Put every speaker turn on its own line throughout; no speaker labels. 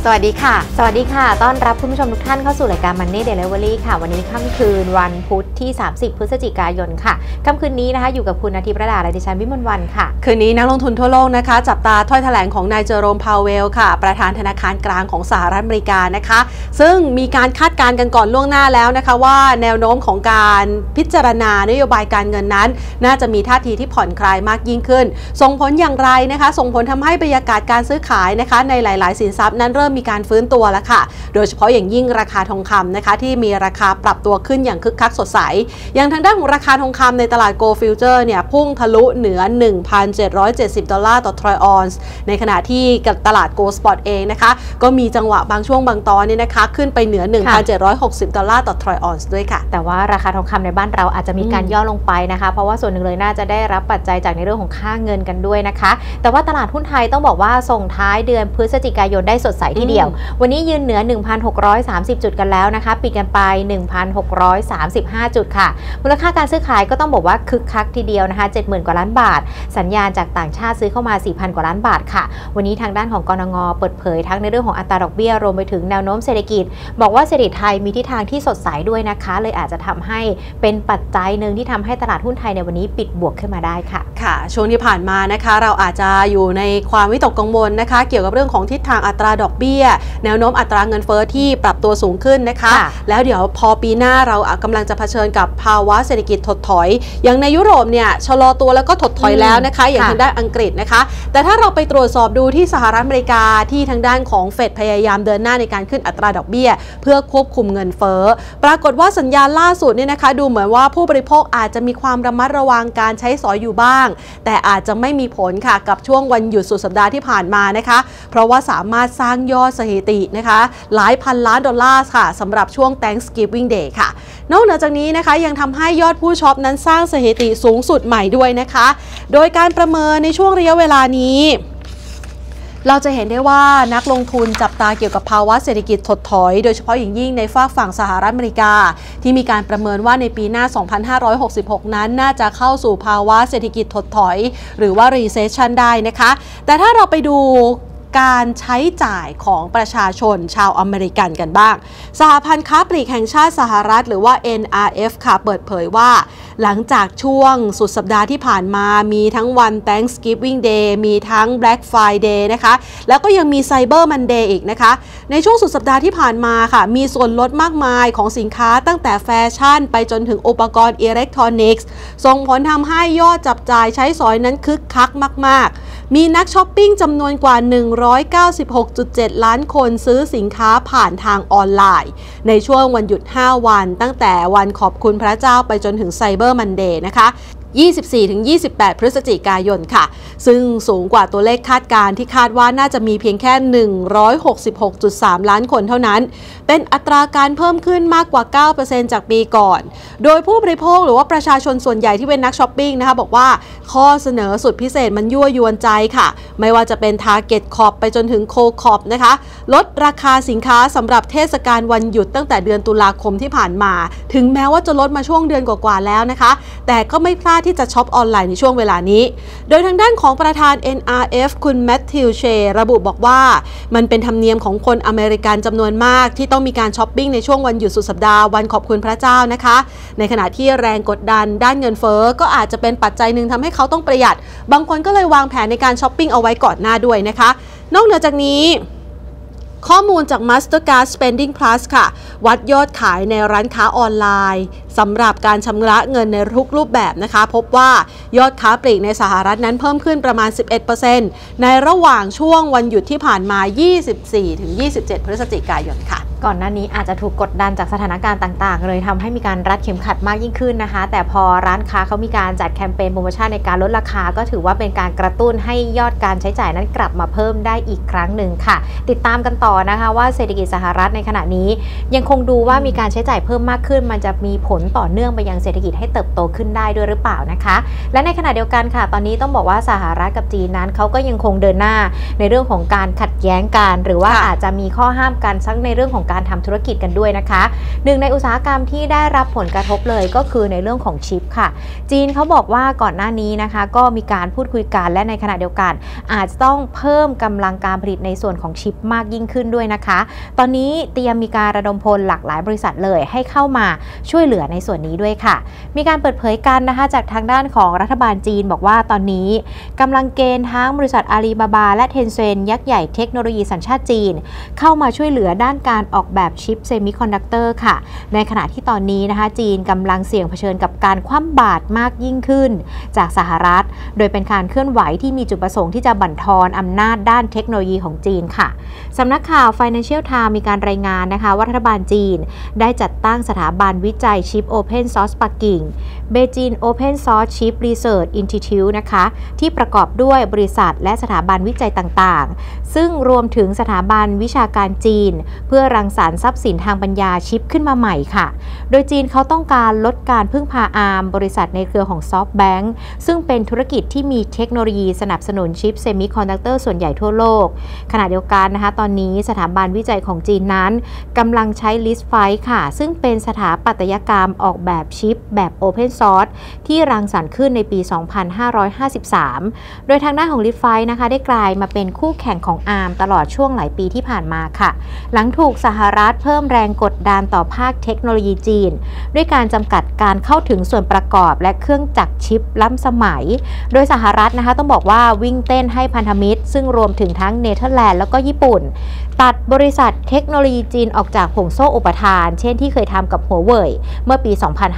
วัสดีค่ะสวัสดีค่ะต้อนรับคุณผู้ชมทุกท่านเข้าสู่รายการ Money Delivery ค่ะวันนี้ค่ำคืนวันพุธที่30พฤศจิกายนค่ะค่ำคืนนี้นะคะอยู่กับคุณอาทิตย์ประดาและดิฉันวิมลวรรณค่ะ
คืนนี้นักลงทุนทั่วโลกนะคะจับตาถ้อยแถลงของนายเจอโรมพาวเวลค่ะประธานธนาคารกลางของสหรัฐอเมริกานะคะซึ่งมีการคาดการณ์กันก่อนล่วงหน้าแล้วนะคะว่าแนวโน้มของการพิจารณานโยบายการเงินนั้นน่าจะมีท่าทีที่ผ่อนคลายมากยิ่งขึ้นส่งผลอย่างไรนะคะส่งผลทำให้บรรยากาศการซื้อขายนะคะในหลายๆสินทรัพย์นั้นเริ่มมีการฟื้นตัวแล้วค่ะโดยเฉพาะอย่างยิ่งราคาทองคำนะคะที่มีราคาปรับตัวขึ้นอย่างคึกคักสดใสอย่างทางด้านของราคาทองคำในตลาดโกลด์ฟิวเจอร์เนี่ยพุ่งทะลุเหนือ 1,770 ดอลลาร์ต่อทรอยออนซ์ในขณะที่กับตลาดโกลด์สปอตเองนะคะก็มีจังหวะบางช่วงบางตอนเนี่ยนะคะขึ้นไปเหนือ 1,760 ดอลลาร์ต่อทรอยออนซ์ด้วยค่ะ
แต่ว่าราคาทองคำในบ้านเราอาจจะมีการย่อลงไปนะคะเพราะว่าส่วนหนึ่งเลยน่าจะได้รับปัจจัยจากในเรื่องของค่าเงินกันด้วยนะคะแต่ว่าตลาดหุ้นไทยต้องบอกว่าส่งท้ายเดือนพฤศจิกายนได้สดใสทีเดียววันนี้ยืนเหนือ 1,630 จุดกันแล้วนะคะปิดกันไป 1,635 จุดค่ะมูลค่าการซื้อขายก็ต้องบอกว่าคึกคักทีเดียวนะคะ 70,000 กว่าล้านบาทสัญญาณจากต่างชาติซื้อเข้ามา 4,000 กว่าล้านบาทค่ะวันนี้ทางด้านของกนง.เปิดเผยทั้งในเรื่องของอัตราดอกเบี้ยรวมไปถึงแนวโน้มเศรษฐกิจบอกว่าเศรษฐกิจไทยมีทิศทางที่สดใสด้วยนะคะเลยอาจจะทำให้เป็นปัจจัยหนึ่งที่ทำให้ตลาดหุ้นไทยในวันนี้ปิดบวกขึ้นมาได้ค่ะ
ค่ะช่วงที่ผ่านมานะคะเราอาจจะอยู่ในความวิตกกังวลนะคะเกี่ยวกับเรื่องของทิศทางอัตราดอกเบี้ยแนวโน้มอัตราเงินเฟ้อที่ปรับตัวสูงขึ้นนะคะแล้วเดี๋ยวพอปีหน้าเรากำลังจะเผชิญกับภาวะเศรษฐกิจถดถอยอย่างในยุโรปเนี่ยชะลอตัวแล้วก็ถดถอยแล้วนะคะอย่างทางด้านอังกฤษนะคะแต่ถ้าเราไปตรวจสอบดูที่สหรัฐอเมริกาที่ทางด้านของเฟดพยายามเดินหน้าในการขึ้นอัตราดอกเบี้ยเพื่อควบคุมเงินเฟ้อปรากฏว่าสัญญาณล่าสุดเนี่ยนะคะดูเหมือนว่าผู้บริโภคอาจจะมีความระมัดระวังการใช้สอยอยู่บ้างแต่อาจจะไม่มีผลค่ะกับช่วงวันหยุดสุดสัปดาห์ที่ผ่านมานะคะเพราะว่าสามารถสร้างยอดสถิตินะคะหลายพันล้านดอลลาร์ค่ะสำหรับช่วง Thanksgiving Day ค่ะนอกจากนี้นะคะยังทำให้ยอดผู้ช็อปนั้นสร้างสถิติสูงสุดใหม่ด้วยนะคะโดยการประเมินในช่วงระยะเวลานี้เราจะเห็นได้ว่านักลงทุนจับตาเกี่ยวกับภาวะเศรษฐกิจถดถอยโดยเฉพาะอย่างยิ่งในฝั่งสหรัฐอเมริกาที่มีการประเมินว่าในปีหน้า 2566 นั้นน่าจะเข้าสู่ภาวะเศรษฐกิจถดถอยหรือว่า recession ได้นะคะแต่ถ้าเราไปดูการใช้จ่ายของประชาชนชาวอเมริกันกันบ้างสหพันธ์ค้าปลีกแห่งชาติสหรัฐหรือว่า NRF ค่ะเปิดเผยว่าหลังจากช่วงสุดสัปดาห์ที่ผ่านมามีทั้งวัน Thanksgiving Day มีทั้ง Black Friday นะคะแล้วก็ยังมี Cyber Monday อีกนะคะในช่วงสุดสัปดาห์ที่ผ่านมาค่ะมีส่วนลดมากมายของสินค้าตั้งแต่แฟชั่นไปจนถึงอุปกรณ์อิเล็กทรอนิกส์ส่งผลทำให้ยอดจับจ่ายใช้สอยนั้นคึกคักมากๆมีนักช้อปปิ้งจำนวนกว่า196.7 ล้านคนซื้อสินค้าผ่านทางออนไลน์ในช่วงวันหยุด5วันตั้งแต่วันขอบคุณพระเจ้าไปจนถึง Cyber Monday นะคะ 24-28 พฤศจิกายนค่ะซึ่งสูงกว่าตัวเลขคาดการณ์ที่คาดว่าน่าจะมีเพียงแค่ 166.3 ล้านคนเท่านั้นเป็นอัตราการเพิ่มขึ้นมากกว่า 9% จากปีก่อนโดยผู้บริโภคหรือว่าประชาชนส่วนใหญ่ที่เป็นนักช้อปปิ้งนะคะบอกว่าข้อเสนอสุดพิเศษมันยั่วยวนใจค่ะไม่ว่าจะเป็น Target Corp ไปจนถึง Co-op นะคะลดราคาสินค้าสำหรับเทศกาลวันหยุดตั้งแต่เดือนตุลาคมที่ผ่านมาถึงแม้ว่าจะลดมาช่วงเดือนกว่าๆแล้วนะคะแต่ก็ไม่พลาดที่จะช็อปออนไลน์ในช่วงเวลานี้โดยทางด้านของประธาน NRF คุณแมทธิวเชระบุบอกว่ามันเป็นธรรมเนียมของคนอเมริกันจำนวนมากที่ต้องมีการช้อปปิ้งในช่วงวันหยุดสุดสัปดาห์วันขอบคุณพระเจ้านะคะในขณะที่แรงกดดันด้านเงินเฟ้อก็อาจจะเป็นปัจจัยหนึ่งทำให้เขาต้องประหยัดบางคนก็เลยวางแผนในการช้อปปิ้งเอาไว้ก่อนหน้าด้วยนะคะนอกเหนือจากนี้ข้อมูลจาก Mastercard Spending Plus ค่ะวัดยอดขายในร้านค้าออนไลน์สำหรับการชำระเงินในทุกรูปแบบนะคะพบว่ายอดค้าปลีกในสหรัฐนั้นเพิ่มขึ้นประมาณ 11% ในระหว่างช่วงวันหยุดที่ผ่านมา 24-27 พฤศจิกายนค่ะ
ก่อนหน้านี้อาจจะถูกกดดันจากสถานการณ์ต่างๆเลยทำให้มีการรัดเข็มขัดมากยิ่งขึ้นนะคะแต่พอร้านค้าเขามีการจัดแคมเปญโปรโมชั่นในการลดราคาก็ถือว่าเป็นการกระตุ้นให้ยอดการใช้จ่ายนั้นกลับมาเพิ่มได้อีกครั้งหนึ่งค่ะติดตามกันต่อนะคะว่าเศรษฐกิจสหรัฐในขณะนี้ยังคงดูว่ามีการใช้จ่ายเพิ่มมากขึ้นมันจะมีผลต่อเนื่องไปยังเศรษฐกิจให้เติบโตขึ้นได้ด้วยหรือเปล่านะคะและในขณะเดียวกันค่ะตอนนี้ต้องบอกว่าสหรัฐกับจีนนั้นเขาก็ยังคงเดินหน้าในเรื่องของการขัดแย้งกันหรือว่าอาจจะมีข้อห้ามกันทั้งในเรื่องของการทำธุรกิจกันด้วยนะคะหนึ่งในอุตสาหกรรมที่ได้รับผลกระทบเลยก็คือในเรื่องของชิปค่ะจีนเขาบอกว่าก่อนหน้านี้นะคะก็มีการพูดคุยกันและในขณะเดียวกันอาจจะต้องเพิ่มกำลังการผลิตในส่วนของชิปมากยิ่งขึ้นด้วยนะคะตอนนี้เตรียมมีการระดมพลหลากหลายบริษัทเลยให้เข้ามาช่วยเหลือในส่วนนี้ด้วยค่ะมีการเปิดเผยกันนะคะจากทางด้านของรัฐบาลจีนบอกว่าตอนนี้กำลังเกณฑ์ทั้งบริษัทอาลีบาบาและเทนเซ็นยักษ์ใหญ่เทคโนโลยีสัญชาติจีนเข้ามาช่วยเหลือด้านการออกแบบชิปเซมิคอนดักเตอร์ค่ะในขณะที่ตอนนี้นะคะจีนกำลังเสี่ยงเผชิญกับการคว่ำบาตรมากยิ่งขึ้นจากสหรัฐโดยเป็นการเคลื่อนไหวที่มีจุดประสงค์ที่จะบั่นทอนอำนาจด้านเทคโนโลยีของจีนค่ะสำนักข่าว Financial Times มีการรายงานนะคะว่ารัฐบาลจีนได้จัดตั้งสถาบันวิจัยชิป Open Source ปักกิ่ง Beijing Open Source Chip Research Institute นะคะที่ประกอบด้วยบริษัทและสถาบันวิจัยต่างๆซึ่งรวมถึงสถาบันวิชาการจีนเพื่อรังสรรค์ทรัพย์สินทางปัญญาชิปขึ้นมาใหม่ค่ะโดยจีนเขาต้องการลดการพึ่งพาอาร์มบริษัทในเครือของ SoftBank ซึ่งเป็นธุรกิจที่มีเทคโนโลยีสนับสนุนชิปเซมิคอนดักเตอร์ส่วนใหญ่ทั่วโลกขณะเดียวกันนะคะตอนนี้สถาบันวิจัยของจีนนั้นกำลังใช้ LISFI ค่ะซึ่งเป็นสถาปัตยกรรมออกแบบชิปแบบ Open Source ที่รังสรรค์ขึ้นในปี 2553 โดยทางด้านของ LISFI นะคะได้กลายมาเป็นคู่แข่งของ ARM ตลอดช่วงหลายปีที่ผ่านมาค่ะหลังถูกสหรัฐเพิ่มแรงกดดันต่อภาคเทคโนโลยีจีนด้วยการจำกัดการเข้าถึงส่วนประกอบและเครื่องจักรชิปล้ำสมัยโดยสหรัฐนะคะต้องบอกว่าวิ่งเต้นให้พันธมิตรซึ่งรวมถึงทั้งเนเธอร์แลนด์แล้วก็ญี่ปุ่นตัดบริษัทเทคโนโลยีจีนออกจากห่วงโซ่อุปทานเช่นที่เคยทำกับหัวเว่ยเมื่อปี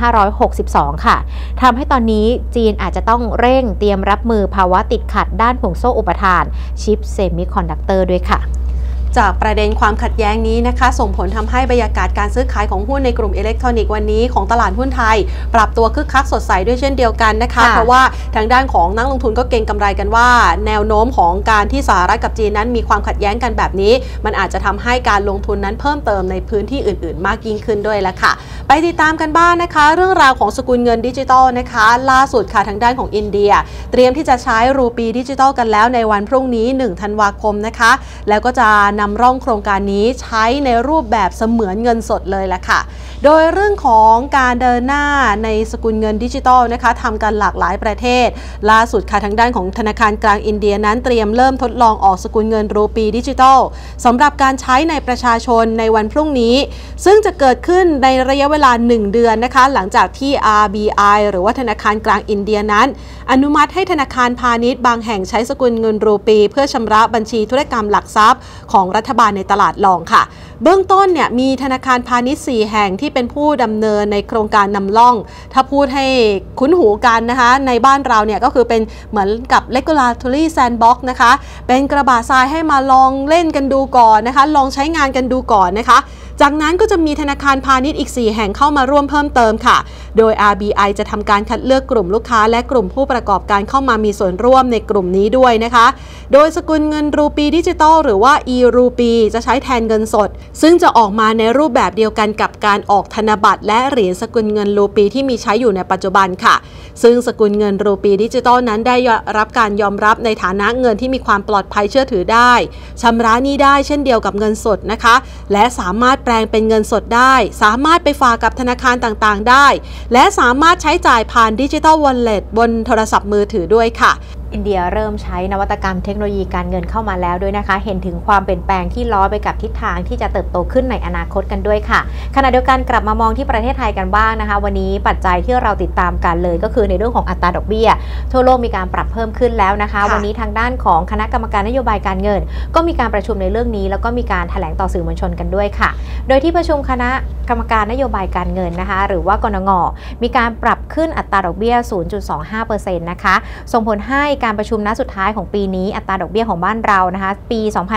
2562 ค่ะทำให้ตอนนี้จีนอาจจะต้องเร่งเตรียมรับมือภาวะติดขัดด้านห่วงโซ่อุปทานชิปเซมิคอนดักเตอร์ด้วยค่ะ
จากประเด็นความขัดแย้งนี้นะคะส่งผลทำให้บรรยากาศการซื้อขายของหุ้นในกลุ่มอิเล็กทรอนิกส์วันนี้ของตลาดหุ้นไทยปรับตัวคึกคักสดใสด้วยเช่นเดียวกันนะคะเพราะว่าทางด้านของนักลงทุนก็เก็งกำไรกันว่าแนวโน้มของการที่สหรัฐกับจีนนั้นมีความขัดแย้งกันแบบนี้มันอาจจะทำให้การลงทุนนั้นเพิ่มเติมในพื้นที่อื่นๆมากยิ่งขึ้นด้วยละค่ะไปติดตามกันบ้างนะคะเรื่องราวของสกุลเงินดิจิทัลนะคะล่าสุดค่ะทางด้านของอินเดียเตรียมที่จะใช้รูปีดิจิทัลกันแล้วในวันพรุ่งนี้1 ธันวาคมนะคะแล้วก็จะนำร่องโครงการนี้ใช้ในรูปแบบเสมือนเงินสดเลยแหละค่ะโดยเรื่องของการเดินหน้าในสกุลเงินดิจิทัลนะคะทำกันหลากหลายประเทศล่าสุดค่ะทางด้านของธนาคารกลางอินเดียนั้นเตรียมเริ่มทดลองออกสกุลเงินรูปีดิจิทัลสำหรับการใช้ในประชาชนในวันพรุ่งนี้ซึ่งจะเกิดขึ้นในระยะเวลา1 เดือนนะคะหลังจากที่ RBI หรือว่าธนาคารกลางอินเดียนั้นอนุมัติให้ธนาคารพาณิชย์บางแห่งใช้สกุลเงินรูปีเพื่อชำระบัญชีธุรกรรมหลักทรัพย์ของรัฐบาลในตลาดรองค่ะเบื้องต้นเนี่ยมีธนาคารพาณิชย์4 แห่งที่เป็นผู้ดำเนินในโครงการนำร่องถ้าพูดให้คุ้นหูกันนะคะในบ้านเราเนี่ยก็คือเป็นเหมือนกับ regulatory sandbox นะคะเป็นกระบะทรายให้มาลองเล่นกันดูก่อนนะคะลองใช้งานกันดูก่อนนะคะจากนั้นก็จะมีธนาคารพาณิชย์อีก4 แห่งเข้ามาร่วมเพิ่มเติมค่ะโดย RBI จะทำการคัดเลือกกลุ่มลูกค้าและกลุ่มผู้ประกอบการเข้ามามีส่วนร่วมในกลุ่มนี้ด้วยนะคะโดยสกุลเงินรูปีดิจิทัลหรือว่า e-รูปีจะใช้แทนเงินสดซึ่งจะออกมาในรูปแบบเดียวกันกับการออกธนบัตรและเหรียญสกุลเงินรูปีที่มีใช้อยู่ในปัจจุบันค่ะซึ่งสกุลเงินรูปีดิจิทัลนั้นได้รับการยอมรับในฐานะเงินที่มีความปลอดภัยเชื่อถือได้ชำระหนี้ได้เช่นเดียวกับเงินสดนะคะและสามารถแปลงเป็นเงินสดได้สามารถไปฝากกับธนาคารต่างๆได้และสามารถใช้จ่ายผ่านดิจิทัลวอลเล็ตบนโทรศัพท์มือถือด้วยค่ะ
อินเดียเริ่มใช้นวัตกรรมเทคโนโลยีการเงินเข้ามาแล้วด้วยนะคะเห็นถึงความเปลี่ยนแปลงที่ล้อไปกับทิศทางที่จะเติบโตขึ้นในอนาคตกันด้วยค่ะขณะเดียวกันกลับมามองที่ประเทศไทยกันบ้างนะคะวันนี้ปัจจัยที่เราติดตามกันเลยก็คือในเรื่องของอัตราดอกเบี้ยทั่วโลกมีการปรับเพิ่มขึ้นแล้วนะคะวันนี้ทางด้านของคณะกรรมการนโยบายการเงินก็มีการประชุมในเรื่องนี้แล้วก็มีการแถลงต่อสื่อมวลชนกันด้วยค่ะโดยที่ประชุมคณะกรรมการนโยบายการเงินนะคะหรือว่ากนง.มีการปรับขึ้นอัตราดอกเบี้ย 0.25% นะคะส่งผลให้การประชุมนัดสุดท้ายของปีนี้อัตราดอกเบี้ยของบ้านเรานะคะปี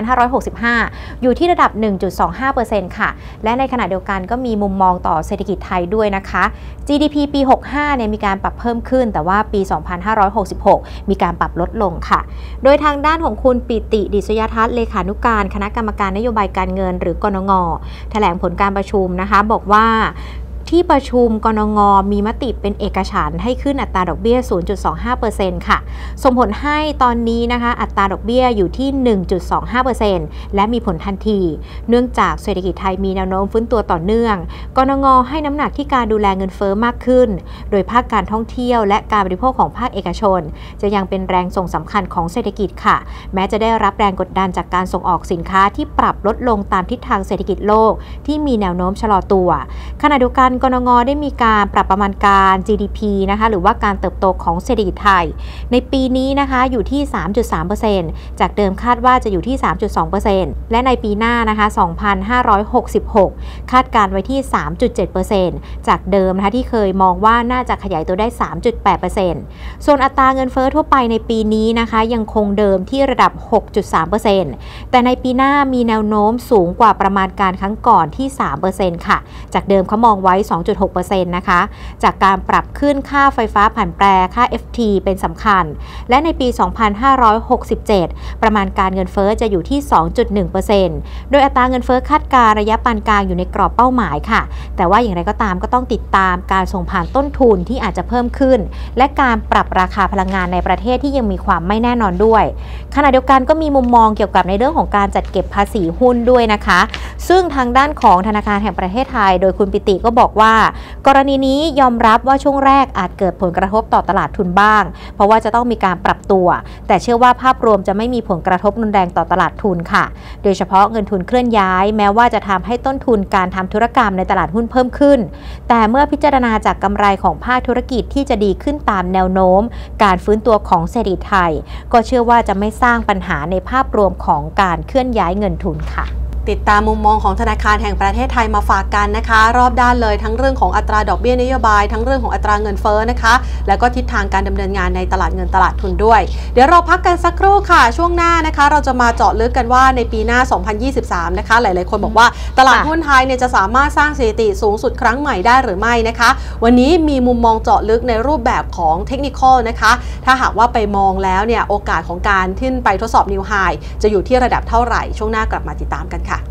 2565 อยู่ที่ระดับ 1.25% ค่ะและในขณะเดียวกันก็มีมุมมองต่อเศรษฐกิจไทยด้วยนะคะ GDP ปี 65 เนี่ยมีการปรับเพิ่มขึ้นแต่ว่าปี 2566 มีการปรับลดลงค่ะโดยทางด้านของคุณปิติดิษยทัศน์เลขานุการคณะกรรมการนโยบายการเงินหรือกนง.แถลงผลการประชุมนะคะบอกว่าทที่ประชุมกนง.มีมติเป็นเอกฉันท์ให้ขึ้นอัตราดอกเบี้ย 0.25% ค่ะส่งผลให้ตอนนี้นะคะอัตราดอกเบี้ยอยู่ที่ 1.25% และมีผลทันทีเนื่องจากเศรษฐกิจไทยมีแนวโน้มฟื้นตัวต่อเนื่องกนง.ให้น้ำหนักที่การดูแลเงินเฟ้อมากขึ้นโดยภาคการท่องเที่ยวและการบริโภคของภาคเอกชนจะยังเป็นแรงส่งสำคัญของเศรษฐกิจค่ะแม้จะได้รับแรงกดดันจากการส่งออกสินค้าที่ปรับลดลงตามทิศทางเศรษฐกิจโลกที่มีแนวโน้มชะลอตัวขณะเดียวกันกนง.ได้มีการปรับประมาณการ GDP นะคะหรือว่าการเติบโตของเศรษฐกิจไทยในปีนี้นะคะอยู่ที่ 3.3% จากเดิมคาดว่าจะอยู่ที่ 3.2% และในปีหน้านะคะ 2566 คาดการไว้ที่ 3.7% จากเดิมนะคะที่เคยมองว่าน่าจะขยายตัวได้ 3.8% ส่วนอัตราเงินเฟ้อทั่วไปในปีนี้นะคะยังคงเดิมที่ระดับ 6.3% แต่ในปีหน้ามีแนวโน้มสูงกว่าประมาณการครั้งก่อนที่ 3% ค่ะจากเดิมเขามองไว้ 2.6% นะคะจากการปรับขึ้นค่าไฟฟ้าผันแปรค่า FT เป็นสำคัญและในปี 2567 ประมาณการเงินเฟ้อจะอยู่ที่ 2.1% โดยอัตราเงินเฟ้อคาดการระยะปานกลางอยู่ในกรอบเป้าหมายค่ะแต่ว่าอย่างไรก็ตามก็ต้องติดตามการส่งผ่านต้นทุนที่อาจจะเพิ่มขึ้นและการปรับราคาพลังงานในประเทศที่ยังมีความไม่แน่นอนด้วยขณะเดียวกันก็มีมุมมองเกี่ยวกับในเรื่องของการจัดเก็บภาษีหุ้นด้วยนะคะซึ่งทางด้านของธนาคารแห่งประเทศไทยโดยคุณปิติก็บอกว่ากรณีนี้ยอมรับว่าช่วงแรกอาจเกิดผลกระทบต่อตลาดทุนบ้างเพราะว่าจะต้องมีการปรับตัวแต่เชื่อว่าภาพรวมจะไม่มีผลกระทบรุนแรงต่อตลาดทุนค่ะโดยเฉพาะเงินทุนเคลื่อนย้ายแม้ว่าจะทำให้ต้นทุนการทำธุรกรรมในตลาดหุ้นเพิ่มขึ้นแต่เมื่อพิจารณาจากกำไรของภาคธุรกิจที่จะดีขึ้นตามแนวโน้มการฟื้นตัวของเศรษฐกิจไทยก็เชื่อว่าจะไม่สร้างปัญหาในภาพรวมของการเคลื่อนย้ายเงินทุนค่ะ
ติดตามมุมมองของธนาคารแห่งประเทศไทยมาฝากกันนะคะรอบด้านเลยทั้งเรื่องของอัตราดอกเบี้ยนโยบายทั้งเรื่องของอัตราเงินเฟ้อนะคะแล้วก็ทิศทางการดำเนินงานในตลาดเงินตลาดทุนด้วยเดี๋ยวเราพักกันสักครู่ค่ะช่วงหน้านะคะเราจะมาเจาะลึกกันว่าในปีหน้า 2023 นะคะหลายๆคนบอกว่าตลาดหุ้นไทยเนี่ยจะสามารถสร้างสถิติสูงสุดครั้งใหม่ได้หรือไม่นะคะวันนี้มีมุมมองเจาะลึกในรูปแบบของเทคนิคอลนะคะถ้าหากว่าไปมองแล้วเนี่ยโอกาสของการขึ้นไปทดสอบนิวไฮจะอยู่ที่ระดับเท่าไหร่ช่วงหน้ากลับมาติดตามกันค่ะ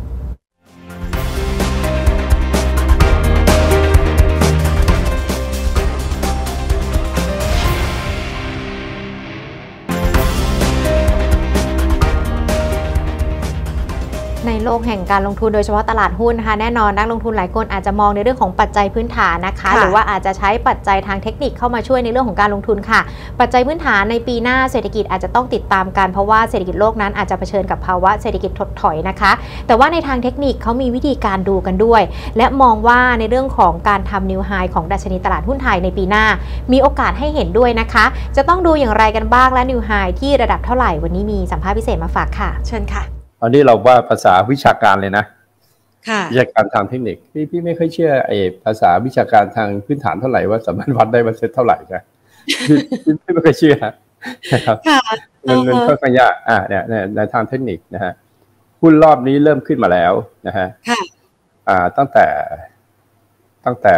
ในโลกแห่งการลงทุนโดยเฉพาะตลาดหุ้นนะคะแน่นอนนักลงทุนหลายคนอาจจะมองในเรื่องของปัจจัยพื้นฐานนะคะหรือว่าอาจจะใช้ปัจจัยทางเทคนิคเข้ามาช่วยในเรื่องของการลงทุนค่ะปัจจัยพื้นฐานในปีหน้าเศรษฐกิจอาจจะต้องติดตามกันเพราะว่าเศรษฐกิจโลกนั้นอาจจะเผชิญกับภาวะเศรษฐกิจถดถอยนะคะแต่ว่าในทางเทคนิคเขามีวิธีการดูกันด้วยและมองว่าในเรื่องของการทำนิวไฮของดัชนีตลาดหุ้นไทยในปีหน้ามีโอกาสให้เห็นด้วยนะคะจะต้องดูอย่างไรกันบ้างและนิวไฮที่ระดับเท่าไหร่วันนี้มีสัมภาษณ์พิเศษมาฝากค่ะ
เชิญค่ะ
อันนี้เราว่าภาษาวิชาการเลยนะวิชาการทางเทคนิคพี่ไม่ค่อยเชื่อภาษาวิชาการทางพื้นฐานเท่าไหร่ว่าสามารถวัดได้ว่าเซ็ตเท่าไหร่นะพี่ไม่ค่อยเชื่อนะครับมันค่อนข้างยากเนี่ยในทางเทคนิคนะฮะหุ้นรอบนี้เริ่มขึ้นมาแล้วนะฮะตั้งแต่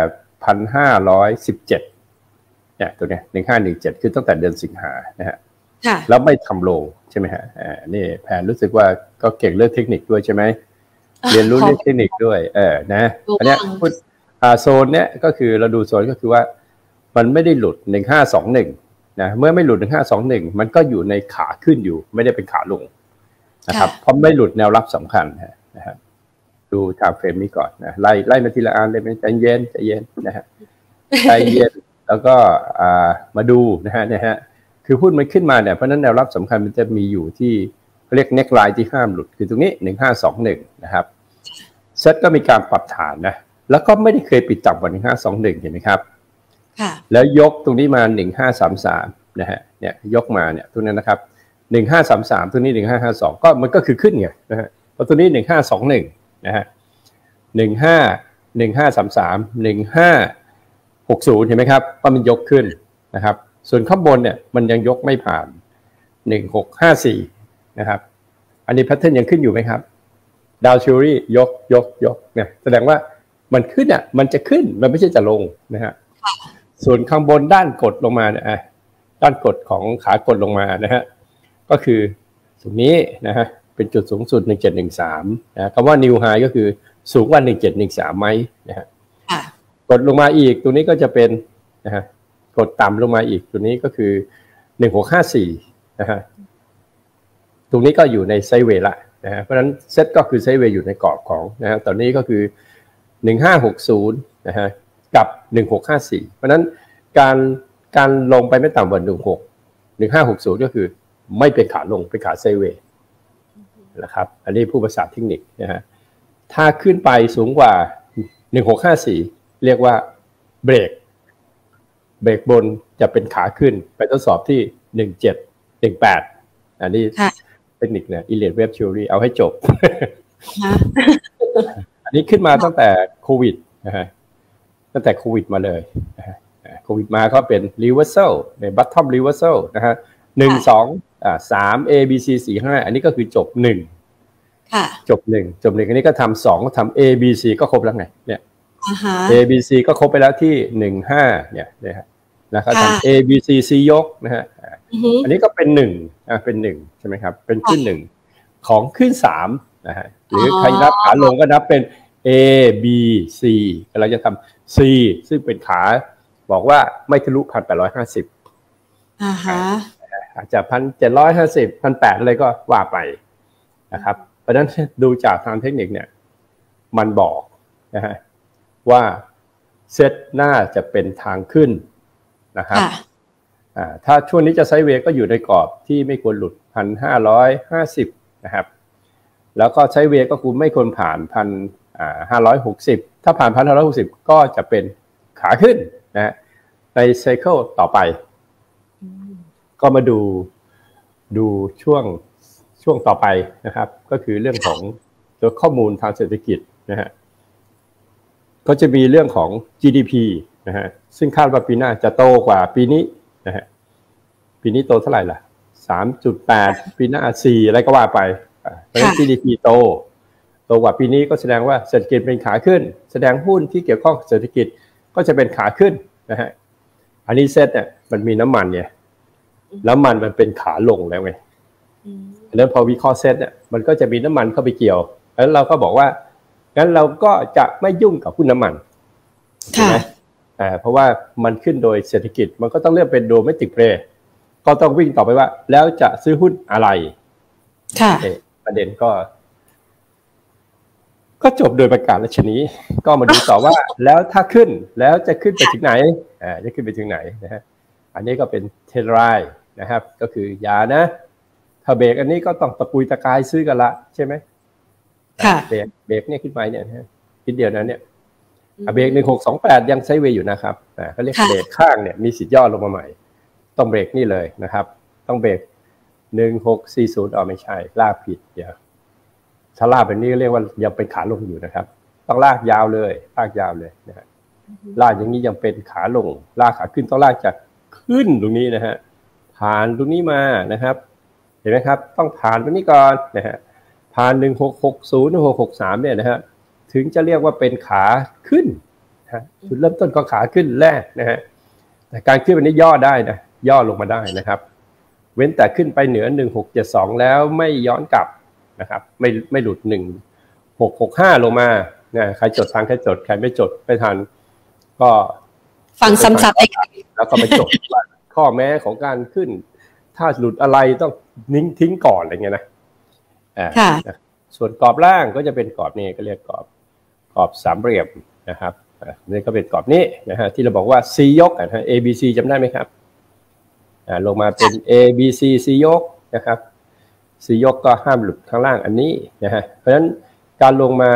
1,517เนี่ยตัวเนี้ย1517คือตั้งแต่เดือนสิงหานะฮะแล้วไม่ทำโลใช่ไหมฮะนี่แผนรู้สึกว่าก็เก่งเรื่องเทคนิคด้วยใช่ไหมเรียนรู้เรื่องเทคนิคด้วยนะอันเนี้ยพูดโซนเนี้ยก็คือเราดูโซนก็คือว่ามันไม่ได้หลุด1521นะเมื่อไม่หลุด1521มันก็อยู่ในขาขึ้นอยู่ไม่ได้เป็นขาลงนะครับเพราะไม่หลุดแนวรับสำคัญนะครับดูไทม์เฟรมนี้ก่อนนะไล่มาทีละอันเลยใจเย็นนะฮะใจเย็นแล้วก็มาดูนะฮะคือหุ้นมันขึ้นมาเนี่ยเพราะนั้นแนวรับสำคัญมันจะมีอยู่ที่เรียกเน็กไลน์ที่ห้ามหลุดคือตรงนี้1521นะครับเซ็ตก็มีการปรับฐานนะแล้วก็ไม่ได้เคยปิดต่ำกว่า1521เห็นไหมครับแล้วยกตรงนี้มา1533นะฮะเนี่ยยกมาเนี่ยตรงนั้นนะครับ1533ตรงนี้1552ก็มันก็คือขึ้นไงนะฮะพอตัวนี้1521นะฮะ1533 1560เห็นไหมครับก็มันยกขึ้นนะครับส่วนข้างบนเนี่ยมันยังยกไม่ผ่าน1654นะครับอันนี้แพทเทิร์นยังขึ้นอยู่ไหมครับดาวชูรี่ยกเนี่ยแสดงว่ามันขึ้นมันจะขึ้นมันไม่ใช่จะลงนะฮะส่วนข้างบนด้านกดลงมาเนี่ยด้านกดของขากดลงมานะฮะก็คือตรงนี้นะฮะเป็นจุดสูงสุด1713นะคำว่า New High ก็คือสูงกว่า1713ไหมนะฮะกดลงมาอีกตัวนี้ก็จะเป็นนะฮะกดต่ำลงมาอีกตัวนี้ก็คือ1654นะฮะตรงนี้ก็อยู่ในไซด์เวย์ละนะฮะเพราะฉะนั้นเซตก็คือไซด์เวย์อยู่ในกรอบของนะฮะตอนนี้ก็คือ1560นะฮะกับ1654เพราะฉะนั้นการลงไปไม่ต่ำกว่า1560ก็คือไม่เป็นขาลงเป็นขาไซด์เวย์นะครับอันนี้ผู้ภาษาเทคนิคนะฮะถ้าขึ้นไปสูงกว่า1654เรียกว่าเบรกบนจะเป็นขาขึ้นไปทดสอบที่1718อันนี้เทคนิคเนี่ยElliott Wave Theoryเอาให้จบ อันนี้ขึ้นมาตั้งแต่โควิดนะฮะตั้งแต่โควิดมาเลยโควิดมาก็เป็น reversal ใน bottom reversal นะฮะ1 2 3 A B C 4 5อันนี้ก็คือจบ1จบ1อันนี้ก็ทำ2ทำ A B C ก็ครบแล้วไงเนี่ย A B C ก็ครบไปแล้วที่15เนี่ยนะฮะแล้วก็ทำ A B C C ยกนะฮะอันนี้ก็เป็น1เป็น1ใช่ไหมครับเป็นขึ้น1ของขึ้น3นะฮะหรือใครนับขาลงก็นับเป็น A B C เราจะทำ C ซึ่งเป็นขาบอกว่าไม่ทะลุ1,850อาจจะ1,750 1,800อะไรก็ว่าไปนะครับเพราะฉะนั้นดูจากทางเทคนิคเนี่ยมันบอกนะฮะว่าเซตน่าจะเป็นทางขึ้นนะครับถ้าช่วงนี้จะไซด์เวย์ก็อยู่ในกรอบที่ไม่ควรหลุด 1,550 นะครับแล้วก็ไซด์เวย์ก็คือไม่ควรผ่าน 1,560 ถ้าผ่าน 1,560 ก็จะเป็นขาขึ้นนะในไซเคิลต่อไปก็มาดูช่วงต่อไปนะครับก็คือเรื่องของตัวข้อมูลทางเศรษฐกิจนะฮะก็จะมีเรื่องของ GDP นะฮะซึ่งคาดว่าปีหน้าจะโตกว่าปีนี้นะฮะปีนี้โตเท่าไหร่ล่ะ 3.8 ปีหน้า4อะไรก็ว่าไปเพราะฉะนั้น GDP โตกว่าปีนี้ก็แสดงว่าเศรษฐกิจเป็นขาขึ้นแสดงหุ้นที่เกี่ยวข้องกับเศรษฐกิจก็จะเป็นขาขึ้นนะฮะอันนี้เซ็ตเนี่ยมันมีน้ำมันเนี่ยแล้วมันเป็นขาลงแล้วไงแล้วพอวิเคราะห์เซ็ตเนี่ยมันก็จะมีน้ำมันเข้าไปเกี่ยวแล้วเราก็บอกว่างั้นเราก็จะไม่ยุ่งกับหุ้นน้ำมันใช่ไหมเพราะว่ามันขึ้นโดยเศรษฐกิจมันก็ต้องเลือกเป็นโดเมสติกเพลย์ก็ต้องวิ่งต่อไปว่าแล้วจะซื้อหุ้นอะไรประเด็นก็จบโดยประกาศราชนี้ก็มาดูต่อว่าแล้วถ้าขึ้นแล้วจะขึ้นไปถึงไหนจะขึ้นไปถึงไหนนะฮะอันนี้ก็เป็นเทรายนะครับก็คืออย่านะถ้าเบรกอันนี้ก็ต้องตะกุยตะกายซื้อกันละใช่ไหมเบรกเนี่ยขึ้นไปเนี่ยคิดเดียวนั้นเนี่ยเบรก1628ยังไซด์เวย์อยู่นะครับเขาเรียกเบรกข้างเนี่ยมีสิทธิ์ย่อลงมาใหม่ต้องเบรกนี่เลยนะครับต้องเบรก1640ไม่ใช่ลากผิดเดี๋ยวถ้าลากแบบนี้เรียกว่ายังเป็นขาลงอยู่นะครับต้องลากยาวเลยนะฮะลากอย่างนี้ยังเป็นขาลงลากขาขึ้นต้องลากจากขึ้นตรงนี้นะฮะผ่านตรงนี้มานะครับเห็นไหมครับต้องผ่านตรงนี้ก่อนนะฮะผ่าน1660 1663เนี่ยนะฮะถึงจะเรียกว่าเป็นขาขึ้นจุดเริ่มต้นก็ขาขึ้นแรกนะฮะแต่การขึ้นวันนี้ย่อได้นะย่อลงมาได้นะครับเว้นแต่ขึ้นไปเหนือ1672แล้วไม่ย้อนกลับนะครับไม่หลุด1665ลงมาใครจดทันใครจดใครไม่จดไม่ทันก็
ฟังซ้ำๆ
แล้วก็ไปจดว่าข้อแม้ของการขึ้นถ้าหลุดอะไรต้องทิ้งก่อนอะไรเงี้ยนะส่วนกรอบล่างก็จะเป็นกรอบนี้ก็เรียกกรอบสามเหลี่ยมนะครับนี่ก็เป็นกรอบนี้นะฮะที่เราบอกว่า C ยกนะฮะ A B C จำได้ไหมครับลงมาเป็น A B C C ยกนะครับ C ยกก็ห้ามหลุดข้างล่างอันนี้นะฮะเพราะฉะนั้นการลงมา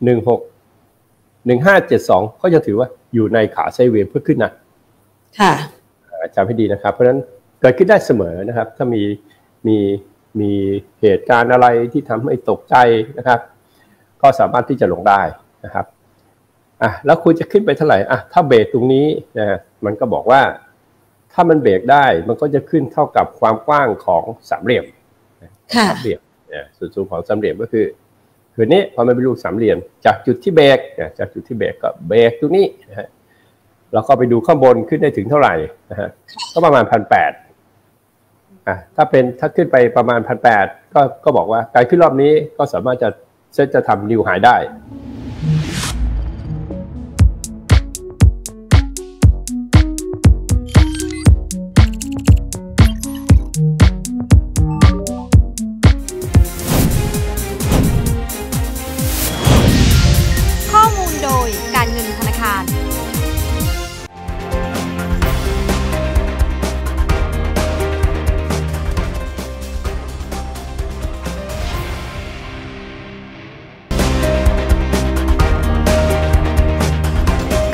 1572ก็จะถือว่าอยู่ในขาไซด์เวย์เพื่อขึ้นนะจำให้ดีนะครับเพราะฉะนั้นเกิดขึ้นได้เสมอนะครับถ้ามีเหตุการณ์อะไรที่ทำให้ตกใจนะครับก็สามารถที่จะลงได้นะครับแล้วคุณจะขึ้นไปเท่าไหร่ถ้าเบรกตรงนี้นะมันก็บอกว่าถ้ามันเบรกได้มันก็จะขึ้นเท่ากับความกว้างของสามเหลี่ยมสามเหลี่ยมส่วนสูงของสามเหลี่ยมก็คือนี้พอมันเป็นรูปสามเหลี่ยมจากจุดที่เบรกก็เบรกตรงนี้นะฮะแล้วก็ไปดูข้างบนขึ้นได้ถึงเท่าไหร่นะฮะก็ประมาณ 1,800 ถ้าขึ้นไปประมาณ 1,800 ก็บอกว่าการขึ้นรอบนี้ก็สามารถจะทำนิวไฮได้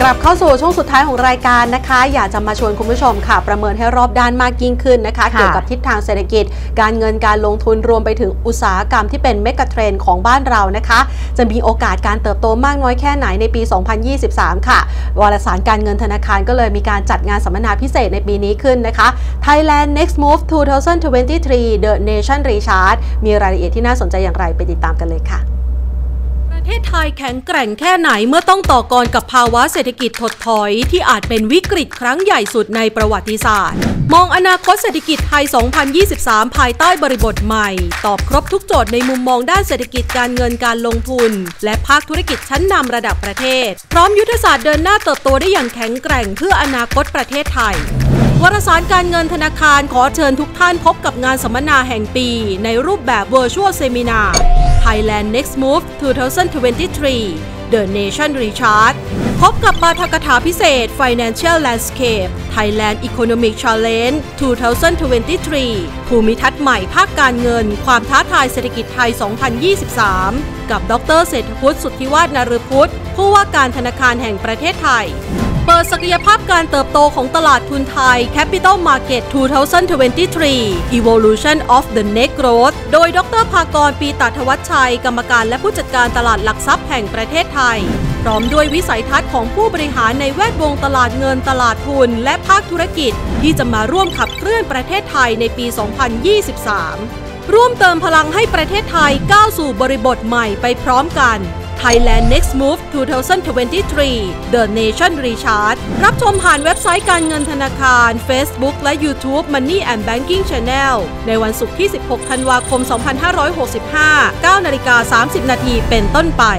กลับเข้าสู่ช่วงสุดท้ายของรายการนะคะอยากจะมาชวนคุณผู้ชมค่ะประเมินให้รอบด้านมากยิ่งขึ้นนะคะเกี่ยวกับทิศทางเศรษฐกิจการเงินการลงทุนรวมไปถึงอุตสาหกรรมที่เป็นเมกะเทรนด์ของบ้านเรานะคะจะมีโอกาสการเติบโตมากน้อยแค่ไหนในปี 2023 ค่ะวารสารการเงินธนาคารก็เลยมีการจัดงานสัมมนาพิเศษในปีนี้ขึ้นนะคะ Thailand Next Move 2023 The Nation Recharge มีรายละเอียดที่น่าสนใจอย่างไรไปติดตามกันเลยค่ะประเทศไทยแข็งแกร่งแค่ไหนเมื่อต้องต่อกรกับภาวะเศรษฐกิจถดถอยที่อาจเป็นวิกฤตครั้งใหญ่สุดในประวัติศาสตร์มองอนาคตเศรษฐกิจไทย 2023 ภายใต้บริบทใหม่ตอบครบทุกโจทย์ในมุมมองด้านเศรษฐกิจการเงินการลงทุนและภาคธุรกิจชั้นนำระดับประเทศพร้อมยุทธศาสตร์เดินหน้าเติบโตได้อย่างแข็งแกร่งเพื่ออนาคตประเทศไทยวารสารการเงินธนาคารขอเชิญทุกท่านพบกับงานสัมมนาแห่งปีในรูปแบบ Virtual Seminar Thailand Next Move 2023 The Nation Recharge พบกับปาฐกถาพิเศษ Financial Landscape Thailand Economic Challenge 2023 ภูมิทัศน์ใหม่ภาคการเงินความท้าทายเศรษฐกิจไทย 2023 กับดร.เศรษฐพุทธ สุทธิวาฒ นฤพุทธผู้ว่าการธนาคารแห่งประเทศไทยเปิดศักยภาพการเติบโตของตลาดทุนไทย Capital Market 2023 Evolution of the Next Growth โดยดร.ภากร ปีตาธวัชชัยกรรมการและผู้จัดการตลาดหลักทรัพย์แห่งประเทศไทยพร้อมด้วยวิสัยทัศน์ของผู้บริหารในแวดวงตลาดเงินตลาดทุนและภาคธุรกิจที่จะมาร่วมขับเคลื่อนประเทศไทยในปี 2023 ร่วมเติมพลังให้ประเทศไทยก้าวสู่บริบทใหม่ไปพร้อมกันThailand Next Move 2023 The Nation Recharge รับชมผ่านเว็บไซต์การเงินธนาคาร Facebook และ YouTube Money and Banking Channel ในวันศุกร์ที่ 16 ธันวาคม 2565 9:30 น.เป็นต้นไป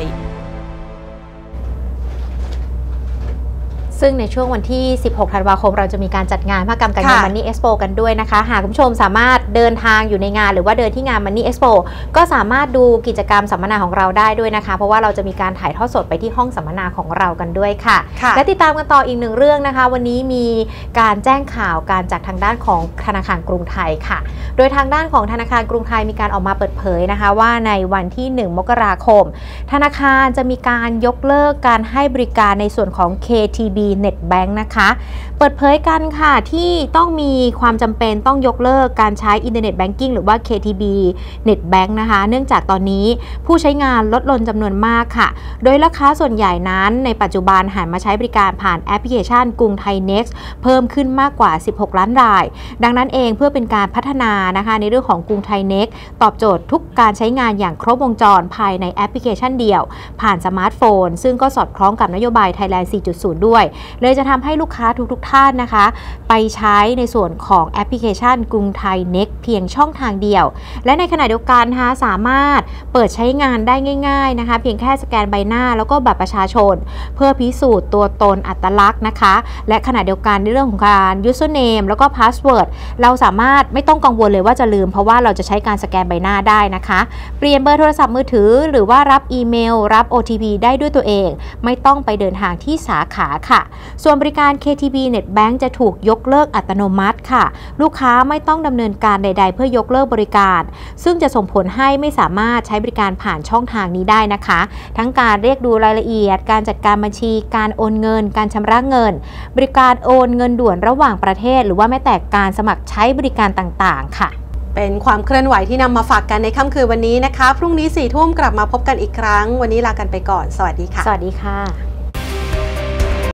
ซึ่งในช่วงวันที่ 16 ธันวาคมเราจะมีการจัดงานมหกรรมการเงิน Money Expo กันด้วยนะคะหากคุณผู้ชมสามารถเดินทางอยู่ในงานหรือว่าเดินที่งาน Money Expo ก็สามารถดูกิจกรรมสัมมนาของเราได้ด้วยนะคะเพราะว่าเราจะมีการถ่ายทอดสดไปที่ห้องสัมมนาของเรากันด้วยค่ะและติดตามกันต่ออีกหนึ่งเรื่องนะคะวันนี้มีการแจ้งข่าวการจากทางด้านของธนาคารกรุงไทยค่ะโดยทางด้านของธนาคารกรุงไทยมีการออกมาเปิดเผยนะคะว่าในวันที่ 1 มกราคมธนาคารจะมีการยกเลิกการให้บริการในส่วนของ KTB Net Bank นะคะเปิดเผยกันค่ะที่ต้องมีความจำเป็นต้องยกเลิกการใช้อินเทอร์เน็ตแบงกิ้งหรือว่า KTB Net Bank นะคะเนื่องจากตอนนี้ผู้ใช้งานลดลงจำนวนมากค่ะโดยลูกค้าส่วนใหญ่นั้นในปัจจุบันหันมาใช้บริการผ่านแอปพลิเคชันกรุงไทย Next เพิ่มขึ้นมากกว่า16ล้านรายดังนั้นเองเพื่อเป็นการพัฒนานะคะในเรื่องของกรุงไทย Next ตอบโจทย์ทุกการใช้งานอย่างครบวงจรภายในแอปพลิเคชันเดียวผ่านสมาร์ทโฟนซึ่งก็สอดคล้องกับนโยบาย Thailand 4.0 ด้วยเลยจะทำให้ลูกค้าทุกท่านนะคะไปใช้ในส่วนของแอปพลิเคชันกรุงไทย Next เพียงช่องทางเดียวและในขณะเดียวกันนะคะสามารถเปิดใช้งานได้ง่ายๆนะคะเพียงแค่สแกนใบหน้าแล้วก็บัตรประชาชนเพื่อพิสูจน์ตัวตนอัตลักษณ์นะคะและขณะเดียวกันในเรื่องของการ username แล้วก็ password เราสามารถไม่ต้องกังวลเลยว่าจะลืมเพราะว่าเราจะใช้การสแกนใบหน้าได้นะคะเปลี่ยนเบอร์โทรศัพท์มือถือหรือว่ารับอีเมลรับ OTP ได้ด้วยตัวเองไม่ต้องไปเดินทางที่สาขาค่ะส่วนบริการ KTB Net Bank จะถูกยกเลิกอัตโนมัติค่ะลูกค้าไม่ต้องดำเนินการใดๆเพื่อยกเลิกบริการซึ่งจะส่งผลให้ไม่สามารถใช้บริการผ่านช่องทางนี้ได้นะคะทั้งการเรียกดูรายละเอียดการจัดการบัญชีการโอนเงินการชำระเงินบริการโอนเงินด่วนระหว่างประเทศหรือว่าแม้แต่การสมัครใช้บริการต่างๆค่ะ
เป็นความเคลื่อนไหวที่นำมาฝากกันในค่ำคืนวันนี้นะคะพรุ่งนี้ 4 ทุ่มกลับมาพบกันอีกครั้งวันนี้ลากันไปก่อนสวัสดีค่ะ
สวัสดีค่ะ